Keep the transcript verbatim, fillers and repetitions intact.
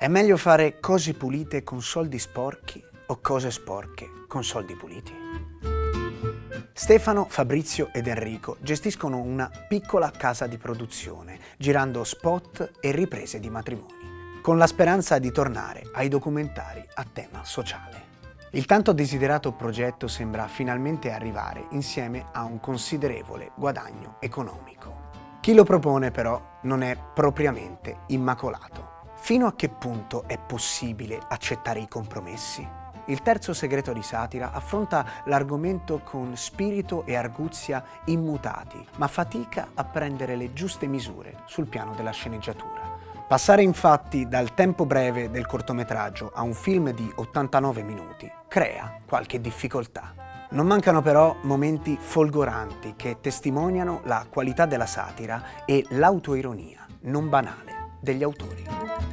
È meglio fare cose pulite con soldi sporchi o cose sporche con soldi puliti? Stefano, Fabrizio ed Enrico gestiscono una piccola casa di produzione, girando spot e riprese di matrimoni, con la speranza di tornare ai documentari a tema sociale. Il tanto desiderato progetto sembra finalmente arrivare insieme a un considerevole guadagno economico. Chi lo propone però non è propriamente immacolato. Fino a che punto è possibile accettare i compromessi? Il terzo segreto di satira affronta l'argomento con spirito e arguzia immutati, ma fatica a prendere le giuste misure sul piano della sceneggiatura. Passare infatti dal tempo breve del cortometraggio a un film di ottantanove minuti crea qualche difficoltà. Non mancano però momenti folgoranti che testimoniano la qualità della satira e l'autoironia non banale degli autori.